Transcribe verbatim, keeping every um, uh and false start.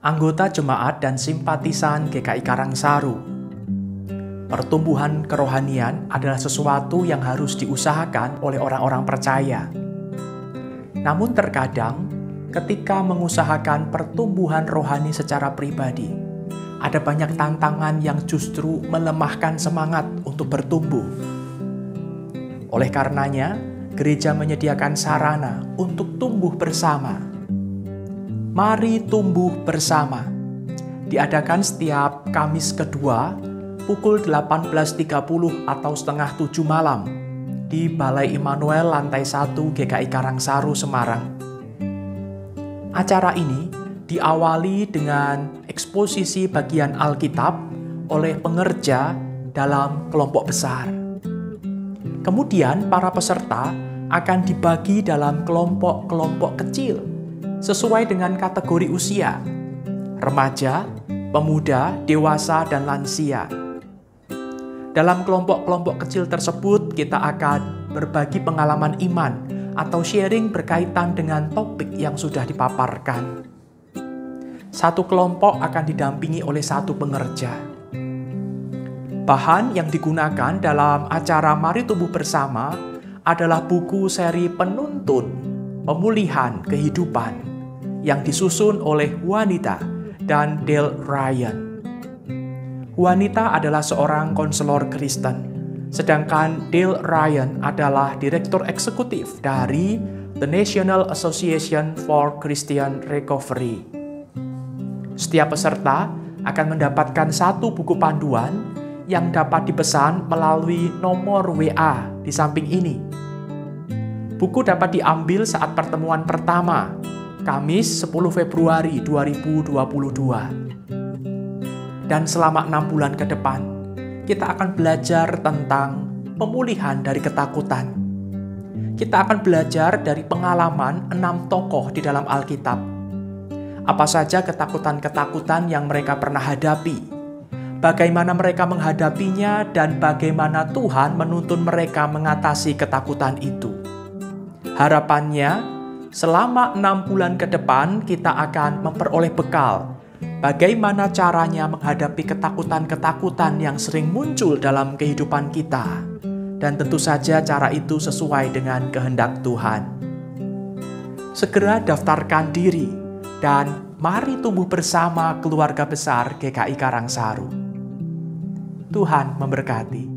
anggota jemaat dan simpatisan G K I Karangsaru. Pertumbuhan kerohanian adalah sesuatu yang harus diusahakan oleh orang-orang percaya. Namun terkadang, ketika mengusahakan pertumbuhan rohani secara pribadi, ada banyak tantangan yang justru melemahkan semangat untuk bertumbuh. Oleh karenanya, gereja menyediakan sarana untuk tumbuh bersama. Mari tumbuh bersama. Diadakan setiap Kamis kedua pukul delapan belas tiga puluh atau setengah tujuh malam di Balai Immanuel lantai satu G K I Karangsaru, Semarang. Acara ini diawali dengan eksposisi bagian Alkitab oleh pengerja dalam kelompok besar. Kemudian para peserta akan dibagi dalam kelompok-kelompok kecil sesuai dengan kategori usia, remaja, pemuda, dewasa, dan lansia. Dalam kelompok-kelompok kecil tersebut, kita akan berbagi pengalaman iman atau sharing berkaitan dengan topik yang sudah dipaparkan. Satu kelompok akan didampingi oleh satu pengerja. Bahan yang digunakan dalam acara Mari Tumbuh Bersama adalah buku seri Penuntun Pemulihan Kehidupan yang disusun oleh Juanita dan Dale Ryan. Juanita adalah seorang konselor Kristen, sedangkan Dale Ryan adalah direktur eksekutif dari The National Association for Christian Recovery. Setiap peserta akan mendapatkan satu buku panduan yang dapat dipesan melalui nomor W A di samping ini. Buku dapat diambil saat pertemuan pertama, Kamis sepuluh Februari dua ribu dua puluh dua. Dan selama enam bulan ke depan, kita akan belajar tentang pemulihan dari ketakutan. Kita akan belajar dari pengalaman enam tokoh di dalam Alkitab. Apa saja ketakutan-ketakutan yang mereka pernah hadapi, bagaimana mereka menghadapinya, dan bagaimana Tuhan menuntun mereka mengatasi ketakutan itu. Harapannya, selama enam bulan ke depan kita akan memperoleh bekal bagaimana caranya menghadapi ketakutan-ketakutan yang sering muncul dalam kehidupan kita. Dan tentu saja cara itu sesuai dengan kehendak Tuhan. Segera daftarkan diri dan mari tumbuh bersama keluarga besar G K I Karangsaru. Tuhan memberkati.